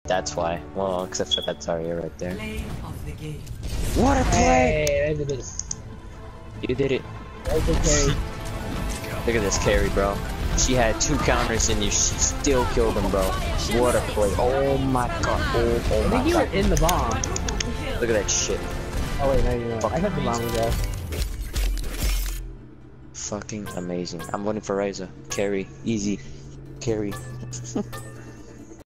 That's why. Well, except for that Zarya right there. Play of the game. What a play! Hey, I did this. You did it. Okay. Look at this carry, bro. She had 2 counters and she still killed him, bro. What a play. Oh my god. Oh I my think you were god. in the bomb. Look at that shit. Oh wait, no, you weren't. I had the bomb, guys. Fucking amazing. I'm voting for Ryza. Carry. Easy. Carry.